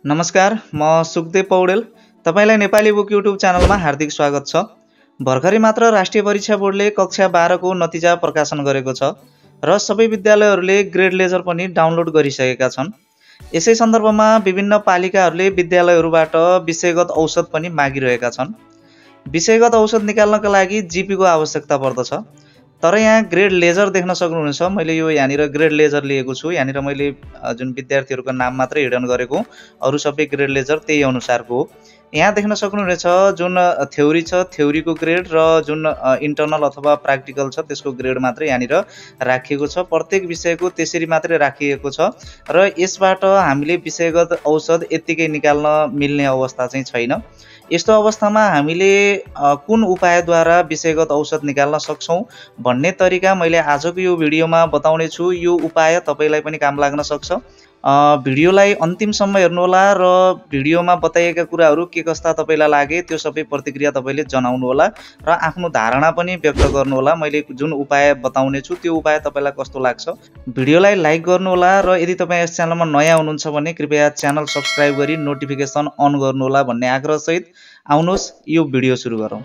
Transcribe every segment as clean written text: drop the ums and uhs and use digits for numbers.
नमस्कार, म सुखदेव पौडेल। तपाईलाई नेपाली बुक युट्युब च्यानलमा हार्दिक स्वागत छ। भर्खरै मात्र राष्ट्रिय परीक्षा बोर्डले कक्षा 12 को नतिजा प्रकाशन गरेको छ र सबै विद्यालयहरूले ग्रेड लेजर पनि डाउनलोड गरिसकेका छन्। यसै सन्दर्भमा विभिन्न पालिकाहरूले विद्यालयहरूबाट विषयगत औसत पनि मागिरहेका छन्। विषयगत औसत निकाल्नका लागि जीपी को आवश्यकता पर्दछ। तर यहाँ ग्रेड लेजर देख्न सक्नुहुनेछ। मैले यो यहाँनिर ग्रेड लेजर लिएको छु। यहाँनिर मैले जुन विद्यार्थीहरूको नाम मात्रै हिडन गरेको, अरू सबै ग्रेड लेजर त्यही अनुसारको हो। यहाँ देख्न सक्नुहुनेछ जुन थ्योरी छ, थ्योरीको ग्रेड र जुन इन्टर्नल अथवा प्र्याक्टिकल छ त्यसको ग्रेड मात्रै यहाँनिर राखिएको छ। प्रत्येक विषयको त्यसरी मात्रै राखिएको छ र यसबाट हामीले विषयगत औसत यत्तिकै निकाल्न मिल्ने अवस्था चाहिँ छैन। यस्तो अवस्थामा हामीले कुन उपायद्वारा विषयगत औसत निकाल्न सक्छौं भन्ने तरिका मैले आजको यो भिडियोमा बताउने छु। यो उपाय तपाईलाई पनि काम लाग्न सक्छ। भिडियोलाई अन्तिमसम्म हेर्नुहोला र भिडियोमा बताइएका कुराहरू के कस्ता तपाईलाई लागे त्यो सबै प्रतिक्रिया तपाईले जनाउनु होला र आफ्नो धारणा पनि व्यक्त गर्नुहोला। मैले जुन उपाय बताउने छु त्यो उपाय तपाईलाई कस्तो लाग्छ। भिडियोलाई लाइक गर्नुहोला र यदि तपाई यस च्यानलमा नयाँ हुनुहुन्छ भने कृपया च्यानल सब्स्क्राइब गरी नोटिफिकेसन अन गर्नुहोला भन्ने आग्रह सहित आउनुहोस् यो भिडियो सुरु गरौँ।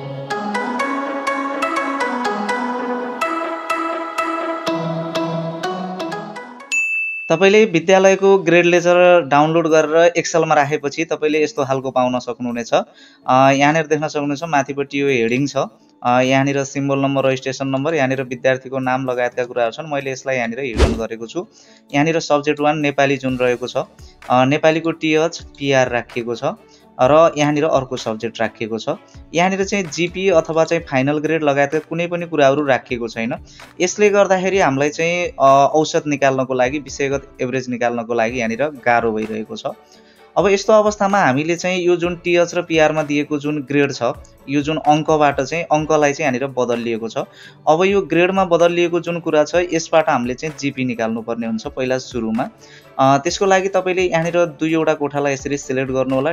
तपाईले विद्यालयको ग्रेड लेजर डाउनलोड गरेर एक्सेलमा राखेपछि तपाईले यस्तो खालको पाउन सक्नुहुनेछ। यहाँनिर देख्न सक्नुहुनेछ माथिपट्टि यो हेडिङ छ। यहाँनिर सिम्बल नम्बर, रजिस्ट्रेसन नम्बर, यहाँनिर विद्यार्थीको नाम लगायतका कुराहरू छन्। मैले यसलाई यहाँनिर हिडन गरेको छु। यहाँनिर सब्जेक्ट 1 नेपाली जुन रहेको छ, नेपालीको टीएच पीआर राखिएको छ र यहाँनिर अर्को सब्जेक्ट राखिएको छ। यहाँनिर चाहिँ जीपी अथवा चाहिँ फाइनल ग्रेड लगायतका कुनै पनि कुराहरू राखिएको छैन। यसले गर्दाखेरि हामीलाई चाहिँ औसत निकाल्नको लागि, विषयगत एभरेज निकाल्नको लागि यहाँनिर गाह्रो भइरहेको छ। अब यस्तो अवस्थामा हामीले चाहिँ यो जुन टीएच र पीआर मा दिएको जुन ग्रेड छ, यो जुन अङ्कबाट चाहिँ अङ्कलाई चाहिँ यहाँनिर बदलिएको छ। अब यो ग्रेडमा बदलिएको जुन कुरा छ यसबाट हामीले चाहिँ जीपी निकाल्नु पर्ने हुन्छ पहिला सुरुमा। त्यसको लागि तपाईले यहाँनिर दुईवटा कोठालाई यसरी सिलेक्ट गर्नु होला।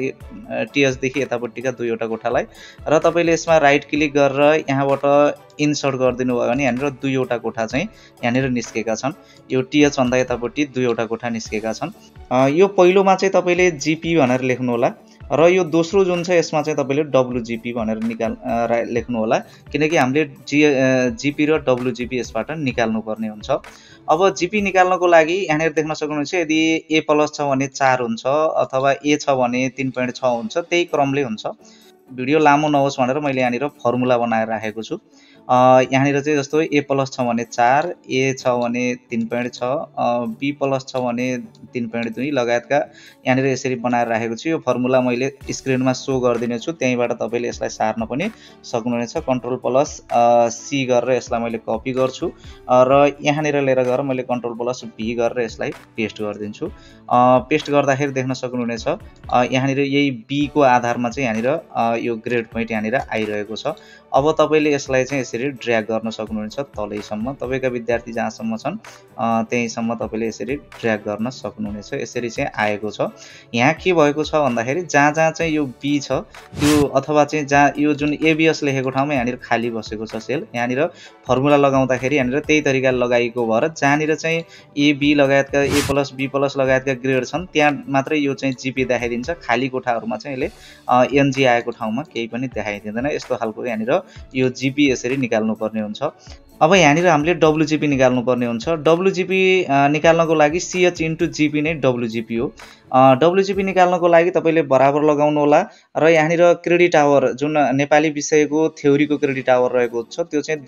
टीएच देखि यतापट्टिका दुईवटा कोठालाई र तपाईले यसमा राइट क्लिक गरेर यहाँबाट इन्सर्ट गरिदिनु भयो भने यहाँनिर दुईवटा कोठा चाहिँ यहाँनिर निस्केका छन्। यो टीएच भन्दा यतापट्टि दुईवटा कोठा निस्केका छन्। यो पहिलोमा चाहिँ तपाईले जीपी भनेर लेख्नु होला र यो दोस्रो जुन छ यसमा चाहिँ तपाईले डब्लुजीपी भनेर लेख्नु होला, किनकि हामीले जीपी र डब्लुजीपी यसबाट निकाल्नु पर्ने हुन्छ। अब जीपी निकाल्नको लागि यहाँनिर देख्न सक्नुहुन्छ यदि ए प्लस छ भने 4 हुन्छ अथवा ए छ भने 3.6 हुन्छ, त्यही क्रमले हुन्छ। भिडियो लामो नहोस् भनेर मैले यहाँनिर फर्मुला बनाएर राखेको छु। यहाँनिर चाहिँ जस्तो ए प्लस छ भने 4, ए छ भने 3.6, बी प्लस छ भने 3.2 लगायतका यहाँनिर यसरी बनाएर राखेको छु। यो फर्मुला मैले स्क्रिनमा सो गरिदिने छु, त्यहीँबाट तपाईले यसलाई सार्न पनि सक्नुहुनेछ। कन्ट्रोल प्लस सी गरेर यसलाई मैले कपी गर्छु र यहाँनिर लिएर गएर मैले कन्ट्रोल प्लस भी गरेर यसलाई पेस्ट गरिदिन्छु। पेस्ट गर्दाखेरि देख्न सक्नुहुनेछ यहाँनिर यही बी को आधारमा चाहिँ यहाँनिर यो ग्रेड पोइन्ट यहाँनिर आइरहेको छ। अब तपाईले यसलाई चाहिँ यसरी ड्र्याग गर्न सक्नुहुन्छ तलैसम्म। तपाईका विद्यार्थी जहाँसम्म छन् त्यहीसम्म तपाईले यसरी ड्र्याग गर्न सक्नुहुनेछ। यसरी चाहिँ आएको छ। यहाँ के भएको छ भन्दाखेरि जहाँ जहाँ चाहिँ यो बी छ त्यो अथवा चाहिँ जहाँ यो जुन एबीएस लेखेको ठाउँमा यहाँनिर खाली बसेको छ सेल, यहाँनिर फर्मुला लगाउँदाखेरि यहाँनिर त्यही तरिकाले लगाइएको भएर जहाँनिर चाहिँ ए बी लगायतका ए प्लस बी प्लस लगायतका ग्रेड छन् त्यहाँ मात्रै यो चाहिँ जीपी देखाइदिन्छ। खाली कोठाहरूमा चाहिँ यसले एनजी आएको ठाउँमा केही पनि देखाइदिँदैन। यस्तो खालको यहाँनिर यो जीपी यसरी निकाल्नु पर्ने हुन्छ। अब यहाँनिर हामीले डब्लुजीपी निकाल्नु पर्ने हुन्छ। डब्लुजीपी निकाल्नको लागि सीएच इन्टु जीपी नै डब्लुजीपी हो। डब्लुजीपी निकाल्नको लागि तपाईले बराबर लगाउनु होला र यहाँनिर क्रेडिट आवर जुन नेपाली विषयको थ्योरीको क्रेडिट आवर रहेको छ त्यो चाहिँ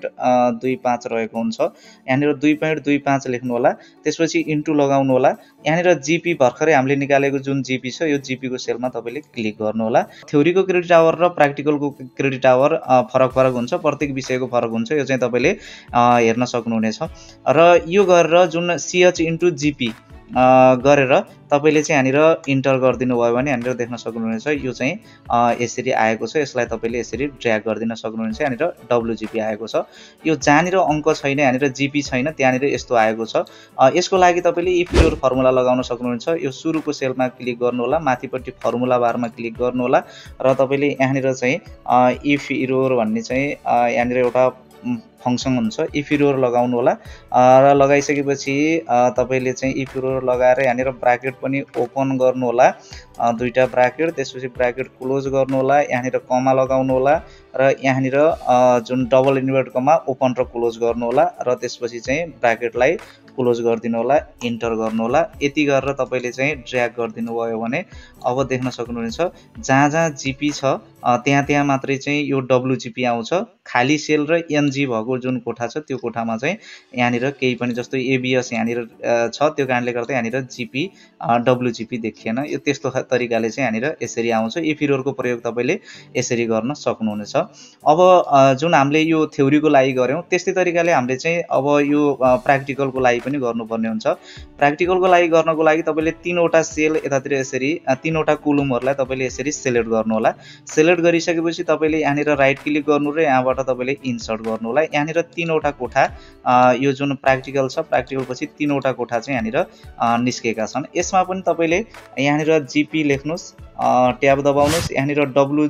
2.25 रहेको हुन्छ। यहाँनिर 2.25 लेख्नु होला, त्यसपछि इन्टु लगाउनु होला। यहाँनिर जीपी भर्खरै हामीले निकालेको जुन जीपी छ यो जीपी को सेलमा तपाईले क्लिक गर्नु होला। थ्योरीको क्रेडिट आवर र प्र्याक्टिकलको क्रेडिट आवर फरक हुन्छ, प्रत्येक विषयको फरक हुन्छ। यो चाहिँ तपाईले हेर्न सक्नुहुनेछ र यो गरेर जुन सीएच इन्टु जीपी गरेर तपाईले चाहिँ यहाँनिर इन्टर गरिदिनु भयो भने यहाँनिर देख्न सक्नुहुनेछ यो चाहिँ यसरी आएको छ। यसलाई तपाईले यसरी ड्र्याग गरिदिन सक्नुहुनेछ। यहाँनिर डब्लुजीपी आएको छ। यो जहाँनिर अङ्क छैन, यहाँनिर जीपी छैन, त्यहाँनिर यस्तो आएको छ। यसको लागि तपाईले इफ इरोर फर्मुला लगाउन सक्नुहुन्छ। यो सुरुको सेलमा क्लिक गर्नु होला, माथिपट्टि फर्मुला बारमा क्लिक गर्नु होला र तपाईले यहाँनिर चाहिँ इफ इरोर भन्ने चाहिँ यहाँनिर एउटा फंक्सन हुन्छ इफ इरोर लगाउनु होला र लगाइसकेपछि तपाईले चाहिँ इफ इरोर लगाएर यहाँनिर ब्राकेट पनि ओपन गर्नु होला दुईटा ब्राकेट त्यसपछि ब्राकेट क्लोज गर्नु होला यहाँनिर कमा लगाउनु होला र यहाँनिर जुन डबल इन्भर्टेड कमा ओपन र क्लोज गर्नु होला र त्यसपछि चाहिँ ब्राकेटलाई क्लोज गरिदिनु होला इन्टर गर्नु होला यति गरेर तपाईले चाहिँ ड्र्याग गरिदिनु भयो भने अब देख्न सक्नुहुनेछ जहाँ जहाँ जीपी छ त्यहाँ त्यहाँ मात्रै चाहिँ यो डब्लुजीपी आउँछ खाली सेल र एनजी भएको जुन कोठा छ त्यो कोठामा चाहिँ यहाँनिर केही पनि जस्तो एबीएस यहाँनिर छ त्यो कारणले गर्दा यहाँनिर जीपी डब्लुजीपी देखिएन यो त्यस्तो तरिकाले चाहिँ यहाँनिर यसरी आउँछ इफ इरोरको प्रयोग तपाईले यसरी गर्न सक्नुहुनेछ अब जुन हामीले यो थ्योरीको लागि गर्यौं त्यस्तै तरिकाले हामीले चाहिँ अब यो प्र्याक्टिकलको लागि पनि गर्नुपर्ने हुन्छ प्र्याक्टिकलको लागि गर्नको लागि तपाईले तीनवटा सेल यतातिर यसरी तीनवटा कुलुमहरुलाई तपाईले यसरी सिलेक्ट गर्नु होला सिलेक्ट गरिसकेपछि तपाईले यहाँनिर राइट क्लिक गर्नु र यहाँबाट तपाईले इन्सर्ट गर्नु होला यहाँनिर तीनवटा कोठा यो जुन प्र्याक्टिकल छ प्र्याक्टिकल पछि तीनवटा कोठा चाहिँ यहाँनिर निस्केका छन् यसमा पनि तपाईले यहाँनिर जीपी लेख्नुस् ट्याब दबाउनुस् यहाँनिर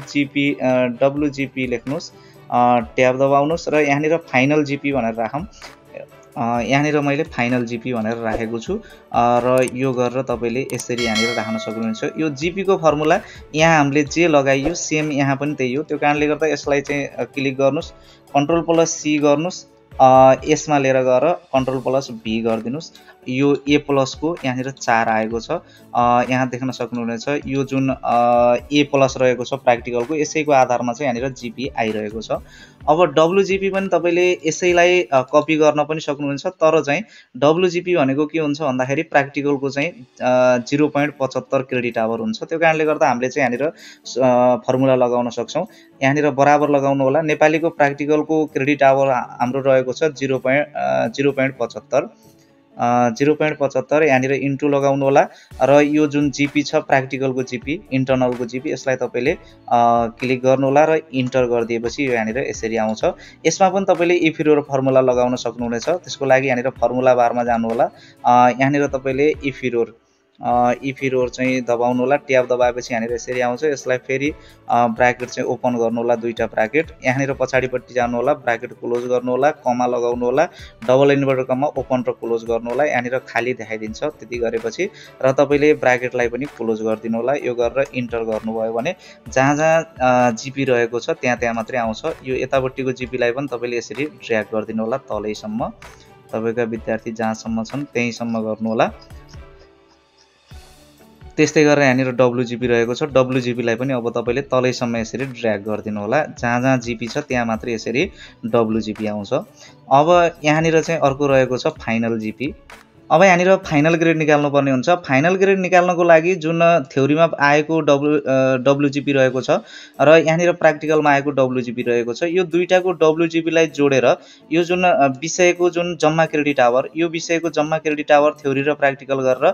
डब्लुजीपी लेख्नुस् ट्याब दबाउनुस् र यहाँनिर फाइनल जीपी भनेर राखौं यहाँनिर मैले फाइनल जीपी भनेर राखेको छु र यो गरेर तपाईले यसरी यहाँनिर राख्न सक्नुहुन्छ यो जीपी को फर्मुला यहाँ हामीले जे लगाइयो सेम यहाँ पनि त्यही हो त्यो कारणले गर्दा यसलाई चाहिँ क्लिक गर्नुस् कन्ट्रोल प्लस सी गर्नुस् यसमा लिएर गएर कन्ट्रोल प्लस भी गरिदिनुस् यो ए प्लस को यहाँनिर 4 आएको छ यहाँ देख्न सक्नुहुनेछ यो जुन ए प्लस रहेको छ प्र्याक्टिकलको यसैको आधारमा चाहिँ यहाँनिर जीपी आइरहेको छ अब डब्लुजीपी पनि तपाईले यसैलाई कपी गर्न पनि सक्नुहुन्छ तर चाहिँ डब्लुजीपी भनेको के हुन्छ भन्दाखेरि प्र्याक्टिकलको चाहिँ 0.75 क्रेडिट आवर हुन्छ त्यो कारणले गर्दा हामीले चाहिँ यहाँनिर फर्मुला लगाउन सक्छौं यहाँनिर बराबर लगाउनु होला नेपालीको प्र्याक्टिकलको क्रेडिट आवर हाम्रो रहेको छ 0.75 यहाँनिर इन्टु लगाउनु होला र यो जुन जीपी छ प्र्याक्टिकलको जीपी इन्टरनलको जीपी यसलाई तपाईले क्लिक गर्नु होला र इन्टर गरिदिएपछि यो यहाँनिर यसरी आउँछ यसमा पनि तपाईले इफ इरोर फर्मुला लगाउन सक्नुहुनेछ त्यसको लागि यहाँनिर फर्मुला बारमा जानु होला यहाँनिर तपाईले इफ इरोर चाहिँ दबाउनु होला ट्याब दबाएपछि यहाँनिर यसरी आउँछ यसलाई फेरि ब्राकेट चाहिँ ओपन गर्नु होला दुईटा ब्राकेट यहाँनिर पछाडीपट्टि जानु होला ब्राकेट क्लोज गर्नु होला कमा लगाउनु होला डबल इन्भर्टेड कमा ओपन र क्लोज गर्नु होला यहाँनिर खाली देखाइदिन्छ त्यति गरेपछि र तपाईले ब्राकेटलाई पनि क्लोज गरिदिनु होला यो गरेर इन्टर गर्नुभयो भने जहाँ जहाँ जीपी रहेको छ त्यहाँ त्यहाँ मात्रै आउँछ यो यतापट्टिको जीपीलाई पनि तपाईले यसरी ड्र्याग गरिदिनु होला तलैसम्म तपाईका विद्यार्थी जहाँसम्म छन् त्यहीसम्म गर्नु होला त्यस्तै गरेर यहाँनिर डब्लुजीपी रहेको छ डब्लुजीपी लाई पनि अब तपाईले तलैसम्म यसरी ड्र्याग गरिदिनु होला जहाँ जहाँ जीपी छ त्यहाँ मात्रै यसरी डब्लुजीपी आउँछ अब यहाँनिर चाहिँ अर्को रहेको छ फाइनल जीपी अब यहाँनिर फाइनल ग्रेड निकाल्नु पर्ने हुन्छ फाइनल ग्रेड निकाल्नको लागि जुन थ्योरीमा आएको डब्लुजीपी रहेको छ र यहाँनिर प्र्याक्टिकलमा आएको डब्लुजीपी रहेको छ यो दुईटाको डब्लुजीपी लाई जोडेर यो जुन विषयको जुन जम्मा क्रेडिट आवर यो विषयको जम्मा क्रेडिट आवर थ्योरी र प्र्याक्टिकल गरेर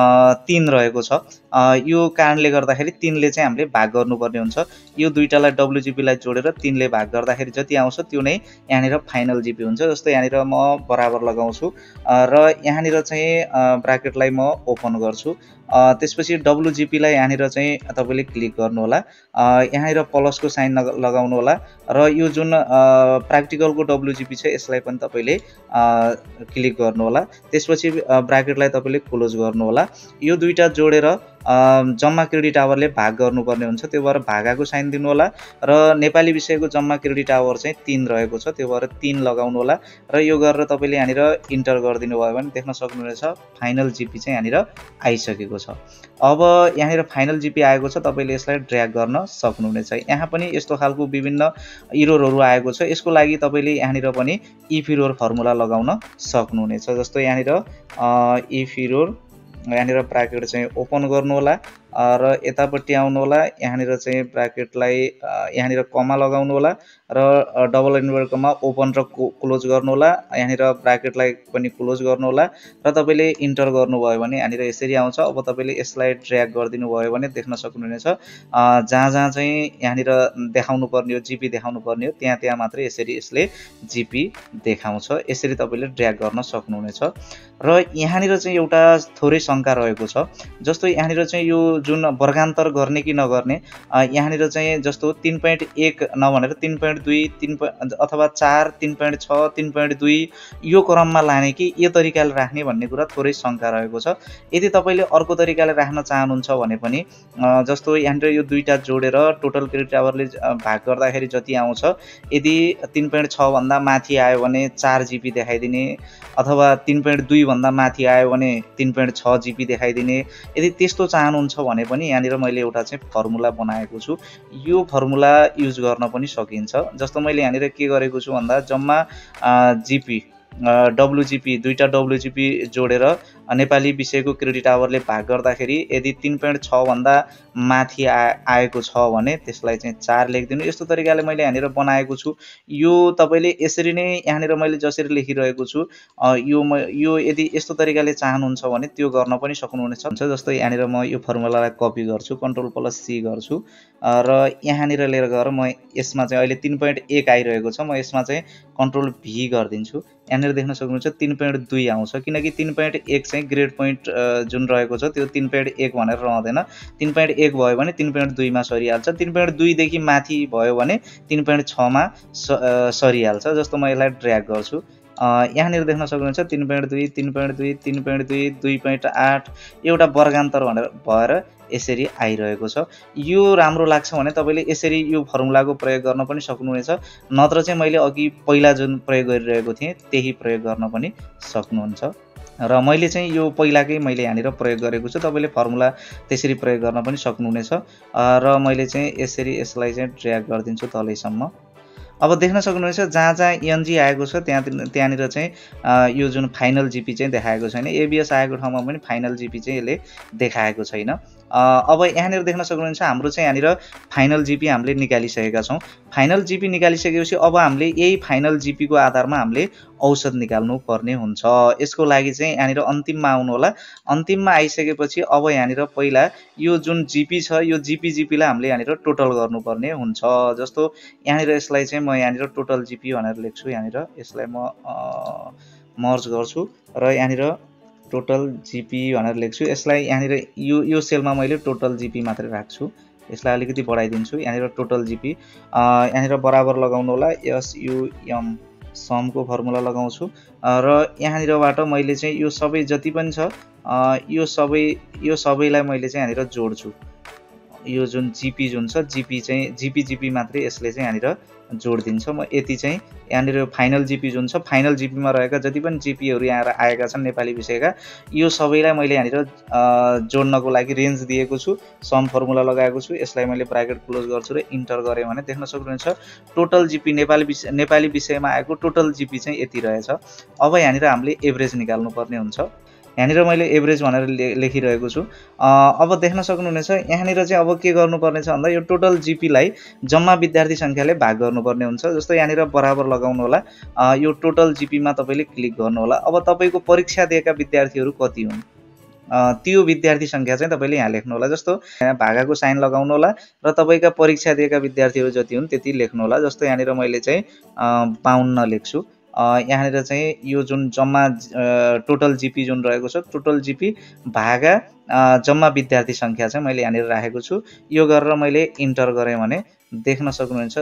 3 रहेको छ यो कारणले गर्दाखेरि 3 ले चाहिँ हामीले भाग गर्नुपर्ने हुन्छ यो दुईटालाई डब्लुजीपी लाई जोडेर 3 ले भाग गर्दाखेरि जति आउँछ त्यो नै यहाँनिर फाइनल जीपी हुन्छ जस्तो यहाँनिर म बराबर लगाउँछु र यहाँनिर चाहिँ ब्राकेटलाई म ओपन गर्छु त्यसपछि डब्लुजीपी लाई यहाँनिर चाहिँ तपाईले क्लिक गर्नु होला यहाँनिर प्लसको साइन लगाउनु होला र यो जुन प्र्याक्टिकलको डब्लुजीपी छ यसलाई पनि तपाईले क्लिक गर्नु होला त्यसपछि ब्राकेटलाई तपाईले क्लोज गर्नु होला यो दुईटा जोडेर जम्मा क्रेडिट आवरले भाग गर्नुपर्ने हुन्छ त्यो भएर भागाको साइन दिनु होला र नेपाली विषयको जम्मा क्रेडिट आवर चाहिँ 3 रहेको छ त्यो भएर 3 लगाउनु होला र यो गरेर तपाईले यहाँनिर इन्टर गरिदिनु भयो भने देख्न सक्नुहुनेछ फाइनल जीपी चाहिँ यहाँनिर आइसकेको छ अब यहाँनिर फाइनल जीपी आएको छ तपाईले यसलाई ड्र्याग गर्न सक्नुहुनेछ यहाँ पनि यस्तो खालको विभिन्न इरोरहरु आएको छ यसको लागि तपाईले यहाँनिर पनि इफ इरोर फर्मुला लगाउन सक्नुहुनेछ जस्तो यहाँनिर इफ इरोर यहाँनिर ब्राकेट चाहिँ ओपन गर्नु होला र यतापट्टि आउनु होला यहाँनिर चाहिँ ब्राकेटलाई यहाँनिर कमा लगाउनु होला र डबल इन्भर्टेड कमा ओपन र क्लोज गर्नु होला यहाँनिर ब्राकेटलाई पनि क्लोज गर्नु होला र तपाईले इन्टर गर्नुभयो भने यहाँनिर यसरी आउँछ अब तपाईले यसलाई ड्र्याग गरिदिनु भयो भने देख्न सक्नुहुनेछ जहाँ जहाँ चाहिँ यहाँनिर देखाउनु पर्ने हो जीपी देखाउनु पर्ने हो त्यहाँ त्यहाँ मात्रै यसरी यसले जीपी देखाउँछ यसरी तपाईले ड्र्याग गर्न सक्नुहुनेछ र यहाँनिर चाहिँ एउटा थोरै शंका रहेको छ जस्तो यहाँनिर चाहिँ यो जुन वर्गान्तर गर्ने कि नगर्ने यहाँनिर चाहिँ जस्तो 3.1 नभनेर 3.2 अथवा 4 3.6 3.2 यो क्रममा लाने कि यो तरिकाले राख्ने भन्ने कुरा थोरै शङ्का रहेको छ। यदि तपाईले अर्को तरिकाले राख्न चाहनुहुन्छ भने पनि जस्तो यहाँनिर यो दुईटा जोडेर टोटल क्रेडिट आवरले भाग गर्दाखेरि जति आउँछ, यदि 3.6 भन्दा माथि आयो भने 4 जिपी देखाइदिने, अथवा 3.2 भन्दा माथि आयो भने 3.6 जिपी देखाइदिने। यदि त्यस्तो चाहनुहुन्छ भने पनि यहाँनिर मैले एउटा चाहिँ फर्मुला बनाएको छु, यो फर्मुला युज गर्न पनि सकिन्छ। जस्तो मैले यहाँनिर के गरेको छु भन्दा जम्मा जिपी डब्लुजिपी दुईटा डब्लुजिपी जोडेर नेपाली विषयको क्रेडिट आवरले भाग गर्दाखेरि यदि 3.6 भन्दा माथि आएको छ भने त्यसलाई चाहिँ 4 लेखिदिनु। यस्तो तरिकाले मैले यहाँनिर बनाएको छु। यो तपाईले यसरी नै यहाँनिर मैले जसरी लेखिरहेको छु यो यदि यस्तो तरिकाले चाहनुहुन्छ भने त्यो गर्न पनि सक्नुहुनेछ। जस्तो यहाँनिर म यो फर्मुलालाई कपी गर्छु, Ctrl+C गर्छु र यहाँनिर लिएर गएर म यसमा चाहिँ अहिले 3.1 आइरहेको छ, म यसमा चाहिँ Ctrl+V गरिदिन्छु। यहाँनिर देख्न सक्नुहुन्छ 3.2 आउँछ, किनकि 3.1 चाहिँ ग्रेड पोइन्ट जुन रहेको छ त्यो 3.1 भनेर रहँदैन। 3.1 भयो भने 3.2 मा सरिहाल्छ, 3.2 देखि माथि भयो भने 3.6 मा सरिहाल्छ। जस्तो म यसलाई ड्र्याग गर्छु, यहाँनिर देख्न सक्नुहुन्छ 3.2 3.2 3.2 2.8 एउटा वर्गान्तर भनेर भएर यसरी आइरहेको छ। यो राम्रो लाग्छ भने तपाईले यसरी यो फर्मुलाको प्रयोग गर्न पनि सक्नुहुनेछ, नत्र चाहिँ मैले अघि पहिला जुन प्रयोग गरिरहेको थिएँ त्यही प्रयोग गर्न पनि सक्नुहुन्छ। र मैले चाहिँ यो पहिलाकै मैले यहाँनिर प्रयोग गरेको छु, तपाईले फर्मुला त्यसरी प्रयोग गर्न पनि सक्नुहुनेछ। र मैले चाहिँ यसरी यसलाई चाहिँ ड्र्याग गरिदिन्छु तलैसम्म। अब देख्न सक्नुहुनेछ जहाँ जहाँ एनजी आएको छ त्यहाँनिर चाहिँ यो जुन फाइनल जिपी चाहिँ देखाएको छैन, एबिएस आएको ठाउँमा पनि फाइनल जिपी चाहिँ यसले देखाएको छैन। अब यहाँनिर देख्न सक्नुहुन्छ हाम्रो चाहिँ यहाँनिर फाइनल जिपी हामीले निकालिसकेका छौँ। फाइनल जिपी निकालिसकेपछि अब हामीले यही फाइनल जिपी को आधारमा हामीले औसत निकाल्नु पर्ने हुन्छ। यसको लागि चाहिँ यहाँनिर अन्तिममा आउनु होला। अन्तिममा आइसकेपछि अब यहाँनिर पहिला यो जुन जिपी छ यो जिपीलाई हामीले यहाँनिर टोटल गर्नुपर्ने हुन्छ। जस्तो यहाँनिर यसलाई चाहिँ म यहाँनिर टोटल जिपी भनेर लेख्छु, यहाँनिर यसलाई म मर्ज गर्छु र यहाँनिर टोटल जिपी भनेर लेख्छु। यसलाई यहाँनिर यो सेलमा मैले टोटल जिपी मात्रै राख्छु, यसलाई अलिकति बढाइदिन्छु। यहाँनिर टोटल जिपी यहाँनिर बराबर लगाउनु होला, SUM समको फर्मुला लगाउँछु र यहाँनिरबाट मैले चाहिँ यो सबै जति पनि छ यो सबैलाई मैले चाहिँ यहाँनिर जोड्छु। यो जुन जिपी जुन छ जिपी मात्रै यसले चाहिँ यहाँनिर जोडिदिन्छ। म यति चाहिँ यहाँनिर फाइनल जिपी जुन छ फाइनल जिपीमा रहेका जति पनि जिपीहरू यहाँ आएका छन् नेपाली विषयका यो सबैलाई मैले यहाँनिर जोड्नको लागि रेन्ज दिएको छु, सम फर्मुला लगाएको छु। यसलाई मैले ब्राकेट क्लोज गर्छु र इन्टर गरेँ भने देख्न सक्नुहुन्छ टोटल जिपी नेपाली विषयमा आएको टोटल जिपी चाहिँ यति रहेछ। अब यहाँनिर हामीले एभरेज निकाल्नु पर्ने हुन्छ। यहाँनिर मैले एभरेज भनेर लेखिरहेको छु। अब देख्न सक्नुहुनेछ यहाँनिर चाहिँ अब के गर्नुपर्ने छ भन्दा यो टोटल जिपीलाई जम्मा विद्यार्थी संख्याले भाग गर्नुपर्ने हुन्छ। जस्तो यहाँनिर बराबर लगाउनु होला, यो टोटल जिपीमा तपाईले क्लिक गर्नु होला। अब तपाईको परीक्षा दिएका विद्यार्थीहरू कति हुन् त्यो विद्यार्थी संख्या चाहिँ तपाईले यहाँ लेख्नु होला। जस्तो यहाँ भागाको साइन लगाउनु होला र तपाईका परीक्षा दिएका विद्यार्थीहरू जति हुन् त्यति लेख्नु होला। जस्तो यहाँनिर मैले चाहिँ 52 लेख्छु। यहाँनिर चाहिँ यो जुन जम्मा टोटल जिपी जुन रहेको छ टोटल जिपी भागा जम्मा विद्यार्थी संख्या चाहिँ मैले यहाँनिर राखेको छु। यो गरेर मैले इन्टर गरेँ भने देख्न सक्नुहुन्छ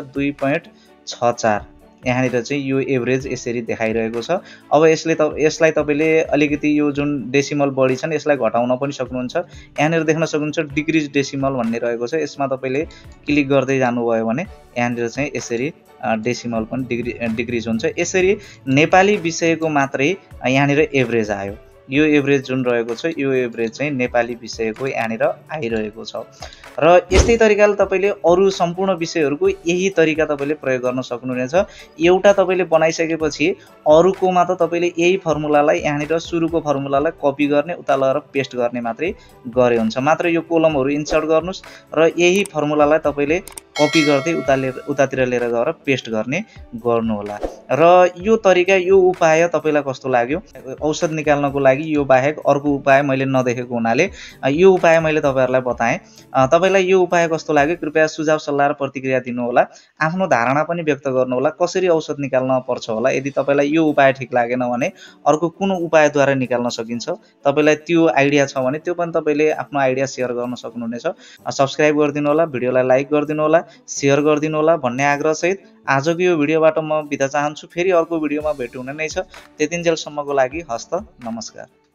2.64 यहाँनिर चाहिँ यो एभरेज यसरी देखाइरहेको छ। अब यसलाई तपाईले अलिकति यो जुन डेसिमल बढी छन् यसलाई घटाउन पनि सक्नुहुन्छ। यहाँनिर देख्न सक्नुहुन्छ डिक्रिज डेसिमल भन्ने रहेको छ, यसमा तपाईले क्लिक गर्दै जानुभयो भने यहाँनिर चाहिँ यसरी डेसिमल पनि डिक्रिज हुन्छ। यसरी नेपाली विषयको मात्रै यहाँनिर एभरेज आयो। यो एभरेज जुन रहेको छ यो एभरेज चाहिँ नेपाली विषयको यहाँनिर आइरहेको छ। र यस्तै तरिकाले तपाईले अरु सम्पूर्ण विषयहरूको यही तरिका तपाईले प्रयोग गर्न सक्नुहुनेछ। एउटा तपाईले बनाइसकेपछि अरुकोमा त तपाईले यही फर्मुलालाई यहाँनिर सुरुको फर्मुलालाई कपी गर्ने उता लगेर पेस्ट गर्ने मात्रै गरे हुन्छ। मात्र यो कोलमहरु इन्सर्ट गर्नुस् र यही फर्मुलालाई तपाईले कपी गर्दै उतातिर लिएर गएर पेस्ट गर्ने गर्नुहोला। र यो तरिका यो उपाय तपाईँलाई कस्तो लाग्यो? औषध निकाल्नको लागि यो बाहेक अर्को उपाय मैले नदेखेको हुनाले यो उपाय मैले तपाईँहरूलाई बताएँ। तपाईँलाई यो उपाय कस्तो लाग्यो? कृपया सुझाव सल्लाह र प्रतिक्रिया दिनुहोला। आफ्नो धारणा पनि व्यक्त गर्नुहोला, कसरी औषध निकाल्न पर्छ होला। यदि तपाईँलाई यो उपाय ठिक लागेन भने अर्को कुन उपायद्वारा निकाल्न सकिन्छ, तपाईँलाई त्यो आइडिया छ भने त्यो पनि तपाईँले आफ्नो आइडिया सेयर गर्न सक्नुहुनेछ। सब्सक्राइब गरिदिनु होला, भिडियोलाई लाइक गरिदिनु होला, सेयर गरिदिनु होला भन्ने आग्रहसहित आजको यो भिडियोबाट म बिदा चाहन्छु। फेरि अर्को भिडियोमा भेट हुने नै छ। त्यतिन्जेलसम्मको लागि हस्त नमस्कार।